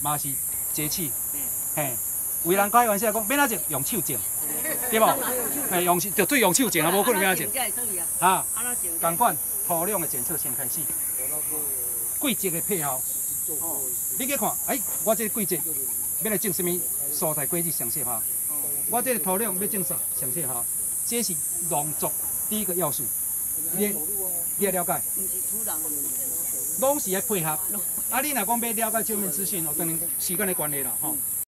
嘛是节气，嘿，有人开玩笑讲，免哪种用手种，对无？嘿，就对用手种啊，无可能免哪种。啊，共款土壤的检测先开始，季节的配合。你去看，我这个季节要来种什么蔬菜果子上适合？我这个土壤要种啥上适合？这是农作第一个要素，你要了解。拢是要配合。啊，你若讲要了解这面资讯哦，当然时间的关系啦，吼。